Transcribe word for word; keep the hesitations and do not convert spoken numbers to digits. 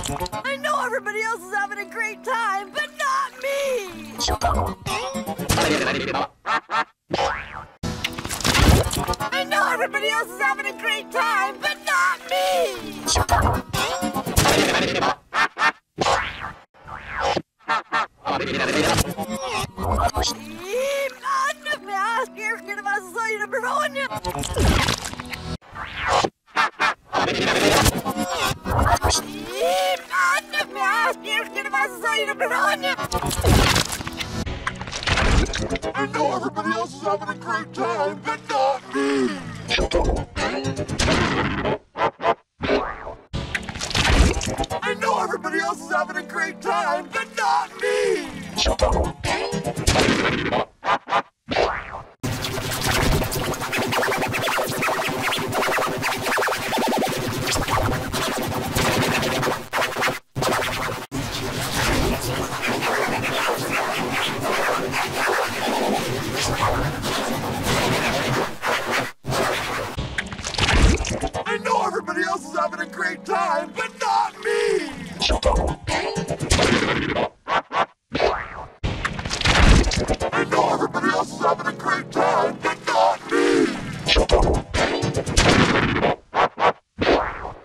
I know everybody else is having a great time, but not me! I know everybody else is having a great time, but not me! I know everybody else is having a great time, but not me! I know everybody else is having a great time, but not me! I know everybody else is having a great time, but not me!